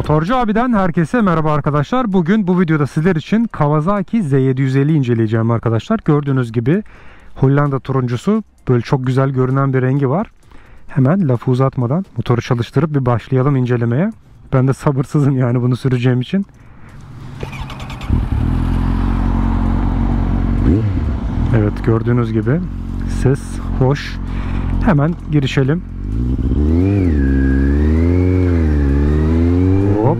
Motorcu abiden herkese merhaba arkadaşlar. Bugün bu videoda sizler için Kawasaki Z750 inceleyeceğim arkadaşlar. Gördüğünüz gibi Hollanda turuncusu, böyle çok güzel görünen bir rengi var. Hemen lafı uzatmadan motoru çalıştırıp bir başlayalım incelemeye. Ben de sabırsızım yani bunu süreceğim için. Evet, gördüğünüz gibi ses hoş. Hemen girişelim. Hop.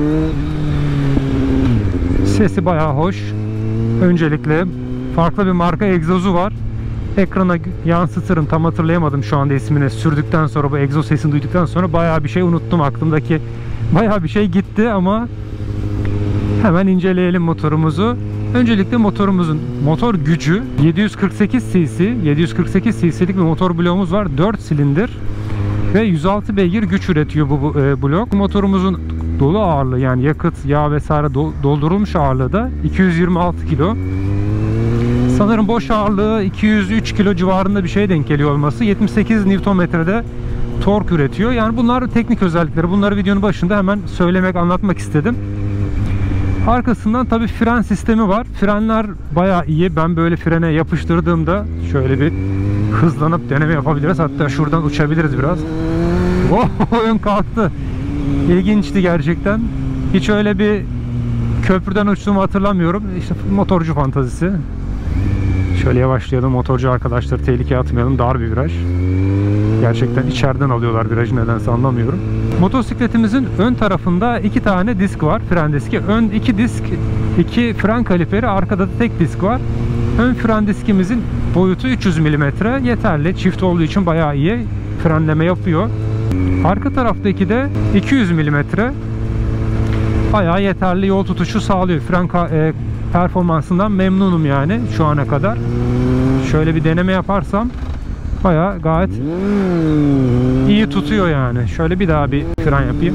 Sesi bayağı hoş. Öncelikle farklı bir marka egzozu var. Ekrana yansıtırım, tam hatırlayamadım şu anda ismini. Sürdükten sonra, bu egzoz sesini duyduktan sonra bayağı bir şey unuttum. Aklımdaki bayağı bir şey gitti ama hemen inceleyelim motorumuzu. Öncelikle motorumuzun motor gücü 748 cc. 748 cc'lik bir motor bloğumuz var. 4 silindir ve 106 beygir güç üretiyor bu blok. Motorumuzun dolu ağırlığı, yani yakıt, yağ vesaire doldurulmuş ağırlığı da 226 kilo. Sanırım boş ağırlığı 203 kilo civarında bir şeye denk geliyor olması. 78 Nm'de tork üretiyor. Yani bunlar teknik özellikleri. Bunları videonun başında hemen söylemek, anlatmak istedim. Arkasından tabii fren sistemi var. Frenler bayağı iyi. Ben böyle frene yapıştırdığımda şöyle bir hızlanıp deneme yapabiliriz. Hatta şuradan uçabiliriz biraz. Oh, ön kalktı. İlginçti gerçekten. Hiç öyle bir köprüden uçtuğumu hatırlamıyorum. İşte motorcu fantazisi. Şöyle yavaşlayalım. Motorcu arkadaşları tehlikeye atmayalım. Dar bir viraj. Gerçekten içeriden alıyorlar virajı, nedense anlamıyorum. Motosikletimizin ön tarafında 2 tane disk var. Fren diski. Ön 2 disk, 2 fren kaliperi. Arkada da tek disk var. Ön fren diskimizin boyutu 300 mm. Yeterli. Çift olduğu için bayağı iyi frenleme yapıyor. Arka taraftaki de 200 mm. Bayağı yeterli yol tutuşu sağlıyor. Fren performansından memnunum yani şu ana kadar. Şöyle bir deneme yaparsam bayağı gayet iyi tutuyor yani. Şöyle bir daha bir fren yapayım.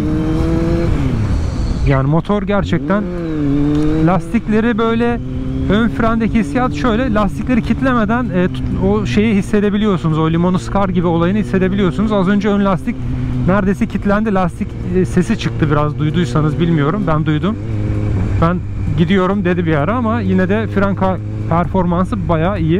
Yani motor gerçekten, lastikleri böyle, ön frendeki hissiyat şöyle, lastikleri kitlemeden o şeyi hissedebiliyorsunuz. O limonu sıkar gibi olayını hissedebiliyorsunuz. Az önce ön lastik neredeyse kilitlendi. Lastik sesi çıktı biraz, duyduysanız bilmiyorum. Ben duydum. Ben gidiyorum dedi bir ara ama yine de fren performansı bayağı iyi.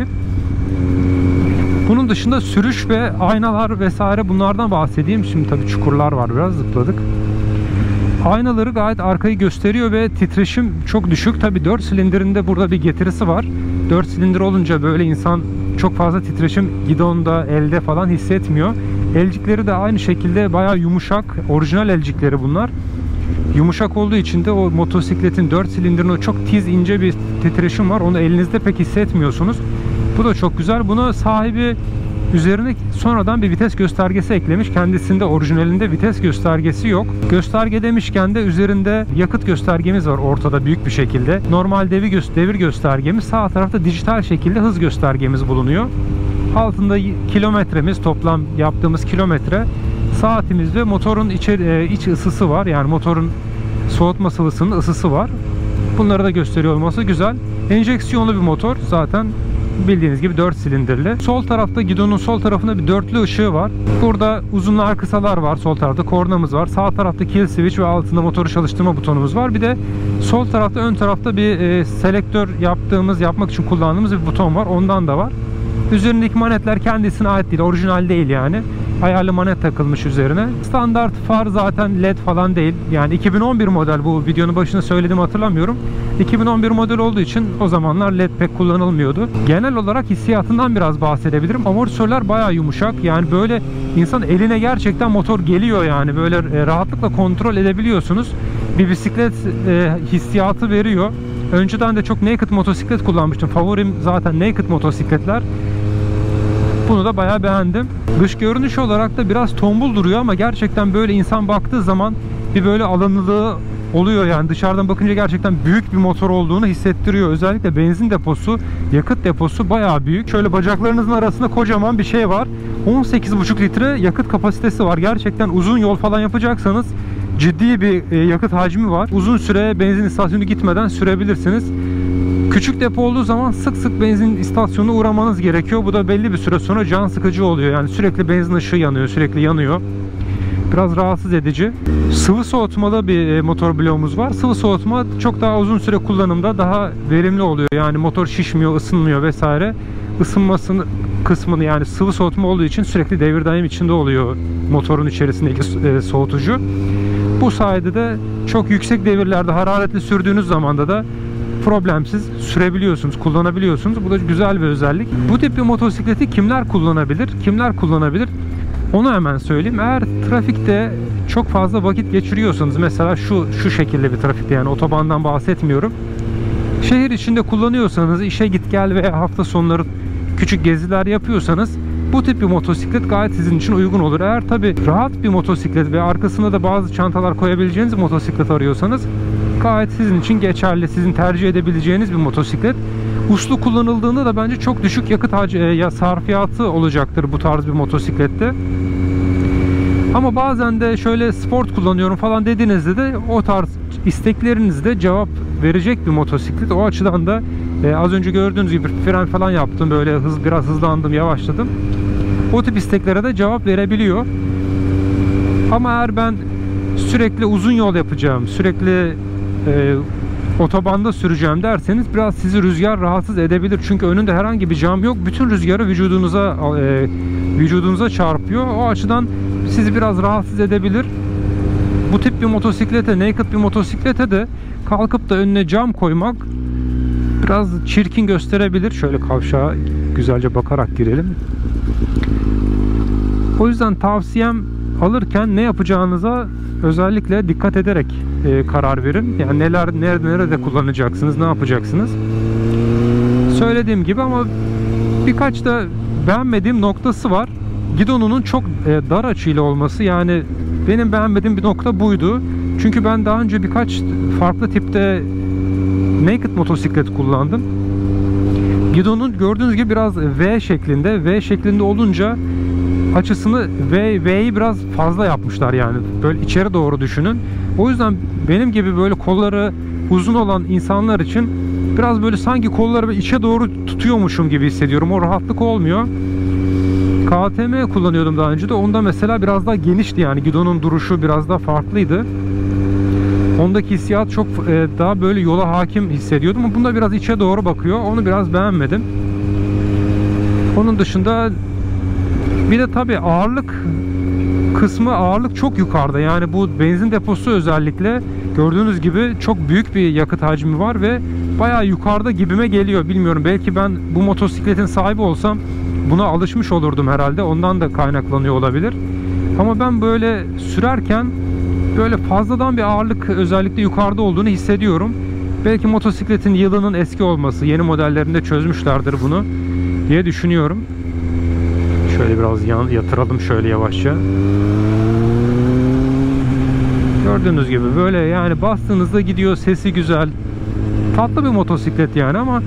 Bunun dışında sürüş ve aynalar vesaire, bunlardan bahsedeyim. Şimdi tabii çukurlar var, biraz zıpladık. Aynaları gayet arkayı gösteriyor ve titreşim çok düşük. Tabii 4 silindirinde burada bir getirisi var. 4 silindir olunca böyle insan çok fazla titreşim gidonda, elde falan hissetmiyor. Elcikleri de aynı şekilde bayağı yumuşak. Orijinal elcikleri bunlar. Yumuşak olduğu için de o motosikletin 4 silindirinde çok tiz, ince bir titreşim var. Onu elinizde pek hissetmiyorsunuz. Bu da çok güzel. Buna sahibi üzerine sonradan bir vites göstergesi eklemiş. Kendisinde, orijinalinde vites göstergesi yok. Gösterge demişken de üzerinde yakıt göstergemiz var ortada büyük bir şekilde. Normal devir göstergemiz, sağ tarafta dijital şekilde hız göstergemiz bulunuyor. Altında kilometremiz, toplam yaptığımız kilometre, saatimiz ve motorun iç ısısı var. Yani motorun soğutma sıvısının ısısı var. Bunları da gösteriyor olması güzel. Enjeksiyonlu bir motor zaten. Bildiğiniz gibi 4 silindirli. Sol tarafta, gidonun sol tarafında bir dörtlü ışığı var. Burada uzunlar, kısalar var. Sol tarafta kornamız var. Sağ tarafta kill switch ve altında motoru çalıştırma butonumuz var. Bir de sol tarafta, ön tarafta bir selektör yapmak için kullandığımız bir buton var. Ondan da var. Üzerindeki manetler kendisine ait değil. Orijinal değil yani. Ayarlı manet takılmış üzerine. Standart far zaten LED falan değil. Yani 2011 model, bu videonun başında söylediğimi hatırlamıyorum. 2011 model olduğu için o zamanlar LED pek kullanılmıyordu. Genel olarak hissiyatından biraz bahsedebilirim. Amortisörler bayağı yumuşak. Yani böyle insan eline gerçekten motor geliyor yani. Böyle rahatlıkla kontrol edebiliyorsunuz. Bir bisiklet hissiyatı veriyor. Önceden de çok naked motosiklet kullanmıştım. Favorim zaten naked motosikletler. Bunu da bayağı beğendim. Dış görünüş olarak da biraz tombul duruyor ama gerçekten böyle insan baktığı zaman bir böyle alanlılığı oluyor yani. Dışarıdan bakınca gerçekten büyük bir motor olduğunu hissettiriyor. Özellikle benzin deposu, yakıt deposu bayağı büyük. Şöyle bacaklarınızın arasında kocaman bir şey var. 18,5 litre yakıt kapasitesi var. Gerçekten uzun yol falan yapacaksanız ciddi bir yakıt hacmi var. Uzun süre benzin istasyonu gitmeden sürebilirsiniz. Küçük depo olduğu zaman sık sık benzin istasyonuna uğramanız gerekiyor. Bu da belli bir süre sonra can sıkıcı oluyor. Yani sürekli benzin ışığı yanıyor, sürekli yanıyor. biraz rahatsız edici. Sıvı soğutmalı bir motor bloğumuz var. Sıvı soğutma çok daha uzun süre kullanımda daha verimli oluyor. Yani motor şişmiyor, ısınmıyor vesaire. Isınmasını kısmını, yani sıvı soğutma olduğu için sürekli devir daim içinde oluyor motorun içerisindeki soğutucu. Bu sayede de çok yüksek devirlerde hararetli sürdüğünüz zamanda da problemsiz sürebiliyorsunuz, kullanabiliyorsunuz. Bu da güzel bir özellik. Bu tip bir motosikleti kimler kullanabilir? Kimler kullanabilir? Onu hemen söyleyeyim. Eğer trafikte çok fazla vakit geçiriyorsanız, mesela şu şekilde bir trafikte, yani otobandan bahsetmiyorum. Şehir içinde kullanıyorsanız, işe git gel veya hafta sonları küçük geziler yapıyorsanız bu tip bir motosiklet gayet sizin için uygun olur. Eğer tabi rahat bir motosiklet ve arkasına da bazı çantalar koyabileceğiniz motosiklet arıyorsanız gayet sizin için geçerli, sizin tercih edebileceğiniz bir motosiklet. Uslu kullanıldığında da bence çok düşük yakıt sarfiyatı olacaktır bu tarz bir motosiklette. Ama bazen de şöyle sport kullanıyorum falan dediğinizde de o tarz isteklerinizde cevap verecek bir motosiklet. O açıdan da az önce gördüğünüz gibi fren falan yaptım, böyle biraz hızlandım, yavaşladım. O tip isteklere de cevap verebiliyor. Ama eğer ben sürekli uzun yol yapacağım, sürekli otobanda süreceğim derseniz biraz sizi rüzgar rahatsız edebilir. Çünkü önünde herhangi bir cam yok. Bütün rüzgarı vücudunuza çarpıyor. O açıdan sizi biraz rahatsız edebilir. Bu tip bir motosiklete, naked bir motosiklete de kalkıp da önüne cam koymak biraz çirkin gösterebilir. Şöyle kavşağa güzelce bakarak girelim. O yüzden tavsiyem, alırken ne yapacağınıza özellikle dikkat ederek karar verin. Yani nerede kullanacaksınız, ne yapacaksınız. Söylediğim gibi, ama birkaç da beğenmediğim noktası var. Gidonunun çok dar açıyla olması, yani benim beğenmediğim bir nokta buydu. Çünkü ben daha önce birkaç farklı tipte naked motosiklet kullandım. Gidonun gördüğünüz gibi biraz V şeklinde. V şeklinde olunca açısını V'yi biraz fazla yapmışlar, yani böyle içeri doğru düşünün. O yüzden benim gibi böyle kolları uzun olan insanlar için biraz böyle sanki kolları içe doğru tutuyormuşum gibi hissediyorum. O rahatlık olmuyor. KTM kullanıyordum daha önce de. Onda mesela biraz daha genişti, yani gidonun duruşu biraz daha farklıydı. Ondaki hissiyat çok daha böyle yola hakim hissediyordum. Ama bunda biraz içe doğru bakıyor. Onu biraz beğenmedim. Onun dışında bir de tabii ağırlık çok yukarıda. Yani bu benzin deposu özellikle gördüğünüz gibi çok büyük bir yakıt hacmi var ve bayağı yukarıda gibime geliyor. Bilmiyorum, belki ben bu motosikletin sahibi olsam buna alışmış olurdum herhalde. Ondan da kaynaklanıyor olabilir. Ama ben böyle sürerken böyle fazladan bir ağırlık özellikle yukarıda olduğunu hissediyorum. Belki motosikletin yılının eski olması, yeni modellerinde çözmüşlerdir bunu diye düşünüyorum. Şöyle biraz yatıralım şöyle yavaşça. Gördüğünüz gibi böyle, yani bastığınızda gidiyor, sesi güzel. Tatlı bir motosiklet yani, ama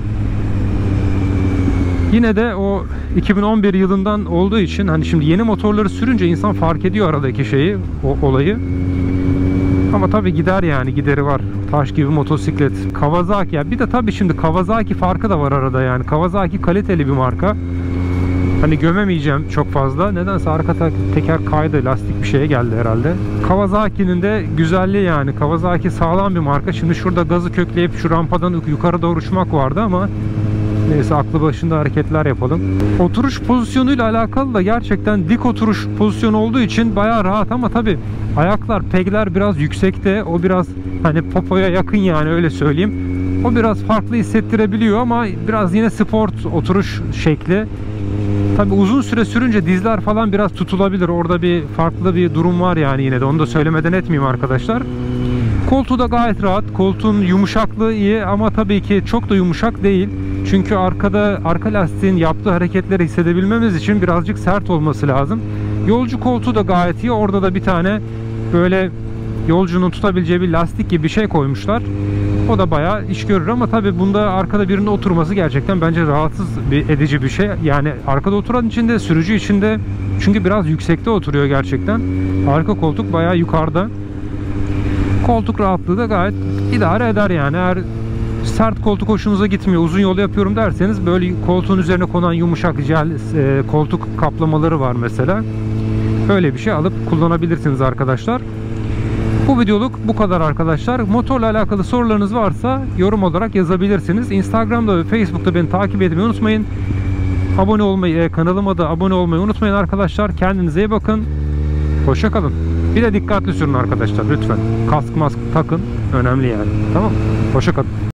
yine de o 2011 yılından olduğu için, hani şimdi yeni motorları sürünce insan fark ediyor aradaki şeyi, o olayı. Ama tabii gider, yani gideri var. Taş gibi motosiklet. Kawasaki ya. Bir de tabii şimdi Kawasaki farkı da var arada yani. Kawasaki kaliteli bir marka. Hani gömemeyeceğim çok fazla. Nedense arka teker kaydı. Lastik bir şeye geldi herhalde. Kawasaki'nin de güzelliği yani. Kawasaki sağlam bir marka. Şimdi şurada gazı kökleyip şu rampadan yukarı doğru uçmak vardı ama neyse, aklı başında hareketler yapalım. Oturuş pozisyonuyla alakalı da gerçekten dik oturuş pozisyonu olduğu için bayağı rahat, ama tabi ayaklar, pegler biraz yüksekte. O biraz hani popoya yakın, yani öyle söyleyeyim. O biraz farklı hissettirebiliyor ama biraz yine sport oturuş şekli. Tabi uzun süre sürünce dizler falan biraz tutulabilir. Orada bir farklı bir durum var yani, yine de onu da söylemeden etmeyeyim arkadaşlar. Koltuğu da gayet rahat. Koltuğun yumuşaklığı iyi ama tabii ki çok da yumuşak değil. Çünkü arka lastiğin yaptığı hareketleri hissedebilmemiz için birazcık sert olması lazım. Yolcu koltuğu da gayet iyi. Orada da bir tane böyle yolcunun tutabileceği bir lastik gibi bir şey koymuşlar. O da bayağı iş görür ama tabii bunda arkada birinin oturması gerçekten bence rahatsız edici bir şey. Yani arkada oturan içinde, sürücü içinde, çünkü biraz yüksekte oturuyor gerçekten. Arka koltuk bayağı yukarıda. Koltuk rahatlığı da gayet idare eder yani. Eğer sert koltuk hoşunuza gitmiyor, uzun yol yapıyorum derseniz böyle koltuğun üzerine konan yumuşak jel koltuk kaplamaları var mesela. Öyle bir şey alıp kullanabilirsiniz arkadaşlar. Bu videoluk bu kadar arkadaşlar. Motorla alakalı sorularınız varsa yorum olarak yazabilirsiniz. Instagram'da ve Facebook'ta beni takip etmeyi unutmayın. Abone olmayı, kanalıma da abone olmayı unutmayın arkadaşlar. Kendinize iyi bakın. Hoşça kalın. Bir de dikkatli sürün arkadaşlar lütfen. Kask mask takın. Önemli yani. Tamam mı? Hoşça kalın.